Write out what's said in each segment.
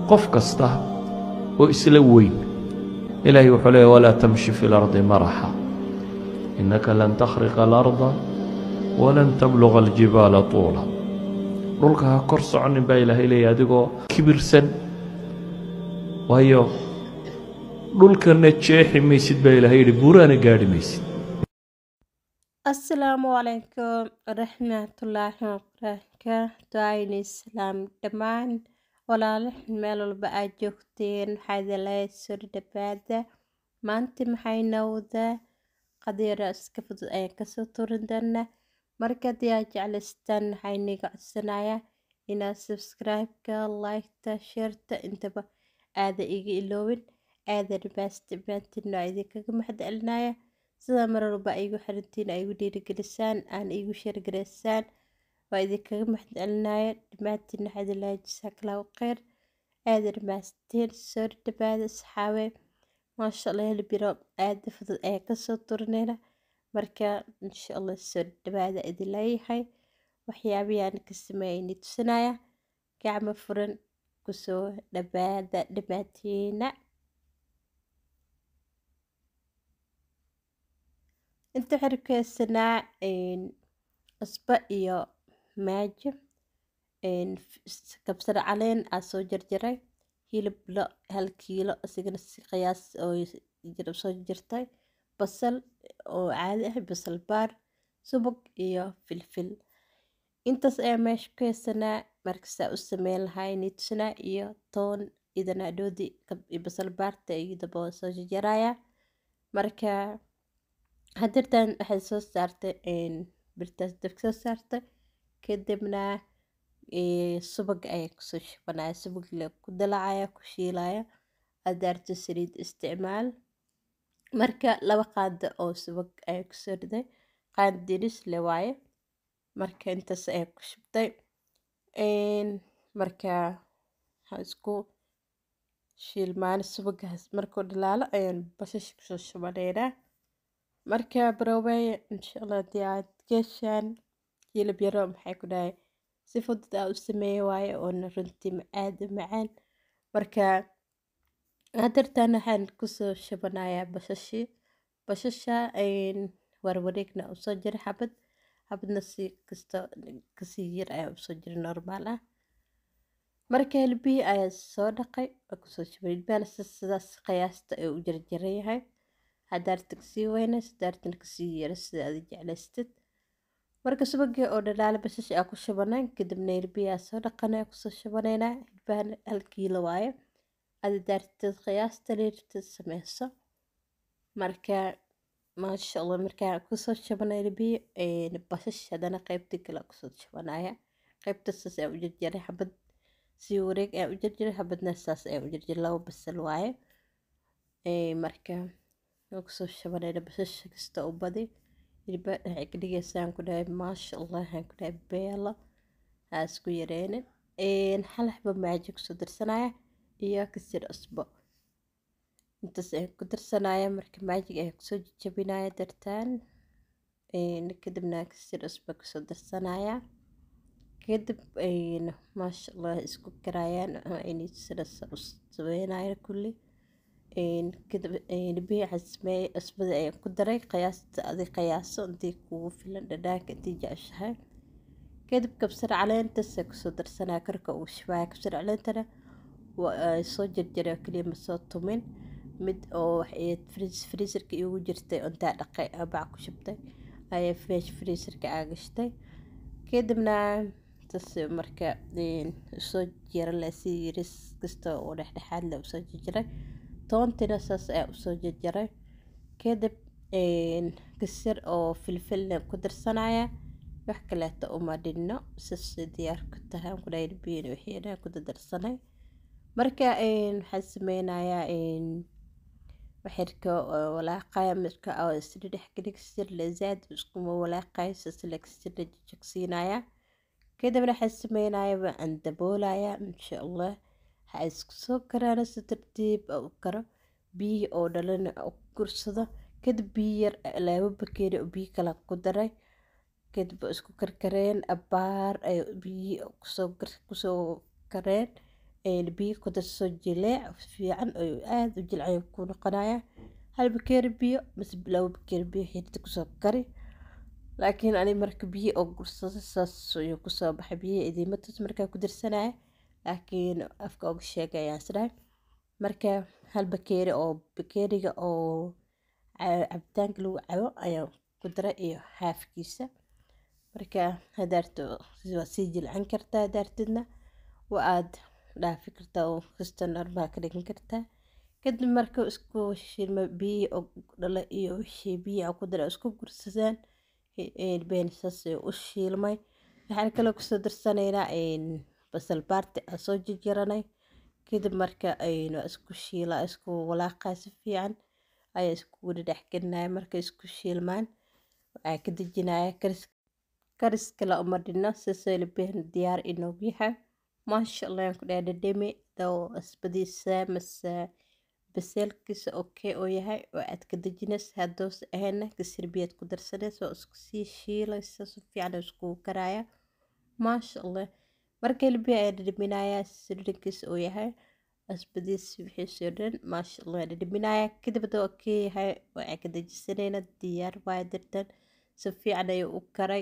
qof kasta oo isla weyn ilaahay wuxuu leeyahay walaa tamshi fi lardi maraxa innaka lan takhriqa alarda walan tabluga aljibaala tuula dhulka ha kor soconin baa ilaahay leeyahay adigoo kibirsan waayo dhulkana jeexi maysid baa ilaahay yidhi buuraana gaadhi maysid. Asalaamu calaykum waraxmatullaahi wabarakaatuh. Ayni islaam dhammaan walaalahan meel walba aad joogteen waxaa idin leeyahay soo dhawaada. Maanta maxay noqdaa qadiiro iska fudud ayaan kasoo turin doonaa. Marka haddii aad jeclaystaan waxaa iniga codsanayaa inaad subscribe-ka, like-ta, share-ta intaba aada iga iloowin. Aada dhamaastirmaantiin oo idinkaga mahadcelinaya sida mar walba ay igu xirantiin ay igu dhiirigelisaan aan igu sheergareysaan waa idinkaga mahadcelinaya dhammaantiin waxaa idin leeyahay jazakallahu khayr. aada dhamaastiin soo dhawaada asxaabe maasha allah hilibiro aada fudud ayaa kasoo turinayna marka insha allah soo dhawaada idin leeyahay waxyaabihii ka sameeyay tusinaya gacmo furan kusoo dhawaada dhammaantiina. inta xirkeysanaa cusbo iyo maajo kabsar caleen aa soo jarjaray hilib lo 1 kiilo asigana si qiyaas oo soo jartay basal oo caadi ah basal baar subag iyo filfil intaas ayaa meesha ku haysanaa markasaa u sameyn lahaa nitusnaa iyo toon idana dhoodi basal baarta iyo dabo soo jarjaraya marka hadirtaan waxay soo saartay birtaas dabka soo saartay kadibna subag ayaa kusoo shubanaya subag la ku dalacaya ku shiilaya adaarto saliid isticmaal marka 2 qaado oo subag ayaa kusoo riday qaando diris le waaye marka intaas ayaa ku shubtay marka isku shiilmaan subagaas markuu dhalaalo ayaan basasha kusoo shubaneynaa marka baroway insha allah haddii aad geeshaan hilib yaro maxay ku dhahay si fudud aa u sameeye waaye oona runtii aad u macaan marka hadirtaan waxaan kusoo shabanayaa bashasha warwareegna usoo jira xabadna si kasta kasii yar ayaa usoo jira normaal ah marka hilbihii ayaa soo dhaqay kusoo shabay hilbahana sidaas qiyaasta ay u jarjaran yahay hadaarta kasii weynays hadaartana kasii yara sida aad jeclaystid marka subagii oo dhalaala basasha aa ku shubanay kadibna hilbihi aa soo dhaqanay kusoo shubaneynaa hilbahana 1 kiilo waaye aad daartid qiyaasta leertid sameyso marka maasha allah markaa kusoo shubanay hilbihi basasha hadana qaybtii kale kusoo shubanaya qaybta saas ayaa u jarjaray xabad si wareeg ayaa u jarjaray xabadna saas ayaa u jarjaray 2 basal waaye marka kusoo shubanayna basasha kasta u badi hilba waxay ka dhigaysaan ku dhahay maasha allah waxaan ku dhahay beelo ha isku yareynin hal xabo maajo kusoo darsanaya iyo kasir cusbo intaas ayaan ku darsanaya marka maajiga ayaan kusoo jajabinaya dartaan kadibna kasir cusbo kusoo darsanaya kadib maasha allah isku karayaan inay sidaas u sameynaya kulli kadib hilbihii waxaan sameeyey cusbada ayaan ku daray qiyaasta adi qiyaaso intii kugu filan dhadhaanka intii jeceshahay kadib kabsar caleentasa kusoo darsanaya korka uu shubaya kabsar caleentana soo jarjaray oo kaliya ma soo tumin mid oo freezerka igu jirtay intaa dhaqay bac ku shubtay ayaa freezerka aa gashtay kadibna tas marka soo jira la si yiris kasta oo dhexdhexaad la soo jarjaray toontina saas ayaa usoo jarjaray kadib kasir oo filfilna ku darsanaya wax kaleeto uma dhinno sas diyaar ku tahay aan ku dhahay hilbihiina wixii dhan ku darsanay marka waxaan sameynayaa waxirka walaaqaya marka oo isla dhex geli kasir la zaad iskuma walaaqaya sas la kasir la jajagsiinaya kadibna waxaan sameynayaa aan daboolaya insha allah waxaa isku soo karaan si tartiib u karo biyo oo dhalana u gursado kadib biyo yar 2 bakeeri oo biyo kala ku daray kadib isku karkareen abaar ay biyo kusoo kareen biyo ku darso jileec fiican oo aad u jilcayo ku noqonaya hal bakeeri biyo mise 2 bakeeri biyo xidid kusoo kari laakiin ani marka biyo oo gursado saas ayuu kusoo baxay biyo idiima tus markaa ku darsanaya laakiin afka uga sheegayaan sidahay marka hal bakeeri oo bakeeriga oo cabitaanka lagu cabo ayaan ku daray iyo haafkiisa marka hadaarto waa sii jilcan kartaa hadaartidna waa aad dhaafi kartaa oo kasta normal ka dhigan kartaa kadib marka isku shiilma biyo oo dhala iyo wixii biyo ku daray isku gursadaan beensaas u shiilmay waxaan kale kusoo darsanaynaa basal baarti aan soo jarjaranay kadib marka aynu isku shiila isku walaaqaa si fiican ayaa isku wada dhexgelinaya marka isku shiilmaan waxaa ka dejinaya karis kale uma dhino sisayla been diyaar inoogu yahay maasha allah aan ku dhahay dhadhami doo asbadiisa mase baseelkiisa okay oo yahay oo aad ka dejinaysa haddoos ahayna kasir biyaad ku darsanaysa oo isku sii shiilaysa si fiican isku karaya maasha allah marka hilbiya ayaa dhadhaminayaa sirrinkiisa oo yahay asbadiis wixiisoo dhan maasha allah dhadhaminaya kadib hadduu okay yahay waxaa ka dejisanayna diyaar waaya dartan si fiican ayuu u karay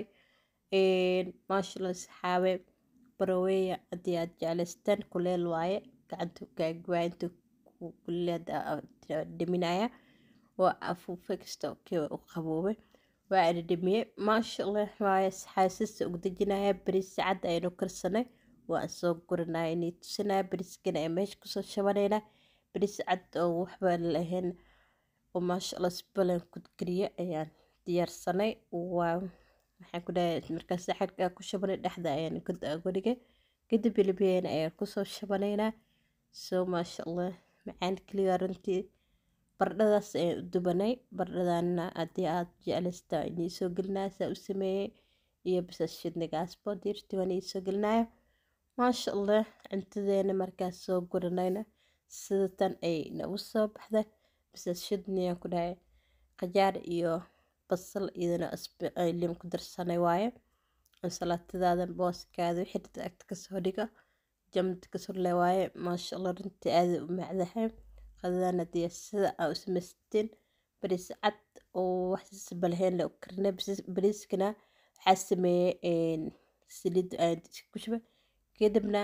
maasha allah saxaabe baraweeya haddii aad jeclaystaan kuleel waaye gacanta gaagwaa inta kuleeda dhaminaya waa afuufe kasta okay u qaboobay waa dhadhamiyey maasha allah waaye xaasista ugu dejinaya bariis cad aynu karsanay waan soo guranaya inay tusinaya bariiskana ee meesha kusoo shabanayna bariis cad oo waxba lahayn oo maasha allah sibalan ku kariya ayaan diyaarsanay waa waxaan ku dhahay markaas saxanka ku shabanay dhexda ayaan ku dhigay kadib hilibiyana ayaan kusoo shabanaynaa soo maasha allah macaan kaliya runtii bardhadaas ayaan u dubanay bardhadana haddii aad jeclaystaa inay soo gelinaya saa u sameeyey iyo basas shidnigaasbo diirti waan ii soo gelinaya maasha allah cuntadeena markaas soo guranayna sida tan ay nagu soo baxday basas shidniyaan ku dhahay qajaar iyo basal iyadana lim ku darsanay waaye ansalaatadaada booskaada wixii dadka agta kasoo dhiga jamad kasoo le waaye maasha allah runtii aad u macdahay qadadana dee sida aa u samaysteen bariis cad oo wax sibalahayn la karnay bariiskana waxaa sameeyey saliid aan ku shubay kadibna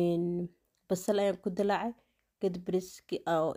basal ayaan ku dilaacay kadib bariiski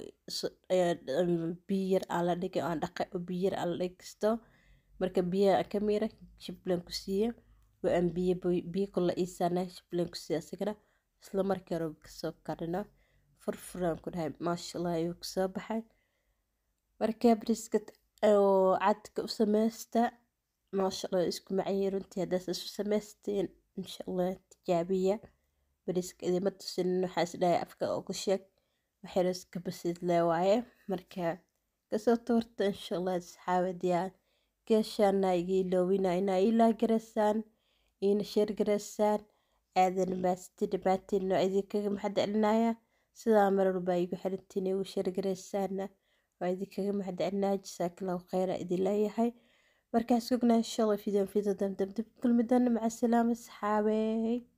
biyo yar aan la dhigay aan dhaqay oo biyo yar aan la dhigi kasto marka biyaha ka miira jiblan ku siiye waa aan biyo kula iisaana jiblan ku siiye asagana isla markii hore kasoo karina furfuraan ku dhahay maasha allah ayuu kasoo baxay markaa bariiska oo cadka u samaysta maasha allah isku macayay runtii haddaas isu samaysteen insha allah tijaabiya bariiska idima tusin waxaa is dhahay afka ugu sheeg waxayna iska basiid lee waaye marka kasoo toorta insha allah asxaabadiyaan geeshaana iga iloowina inaa ilaa garaysaan iina sheer garaysaan aadan maasti dhamaatiin noo idinkaga maxad celinaya sidaa marar baa igu xirantiin igu sheer garaysaana waa idinkaga maxad celinaya jasaakallaahu khayra idin leeyahay markaas ognaa insha allah fiideo damdam kulmi doona maca salaama asxaabey